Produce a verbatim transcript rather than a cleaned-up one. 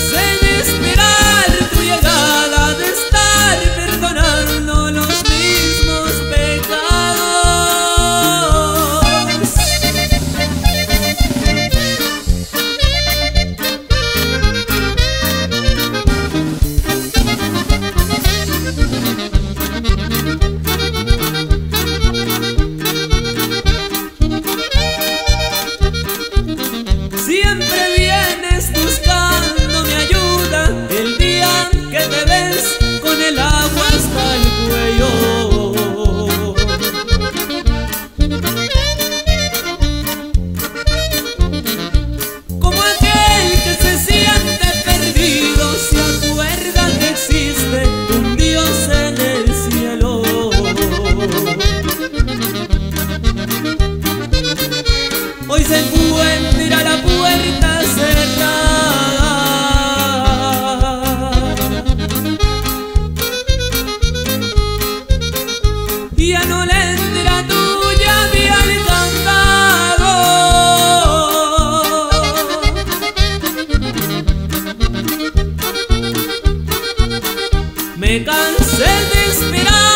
cansé de esperar tu llegada, de estar perdonando los mismos pecados. Siempre vienes buscando mi ayuda, el día que te ves con el agua hasta el cuello. Como aquel que se siente perdido, se acuerda que existe un Dios en el cielo. Hoy se encuentra la puerta cerrada, y ya no le entra tuya de alcanzado. Me cansé de esperar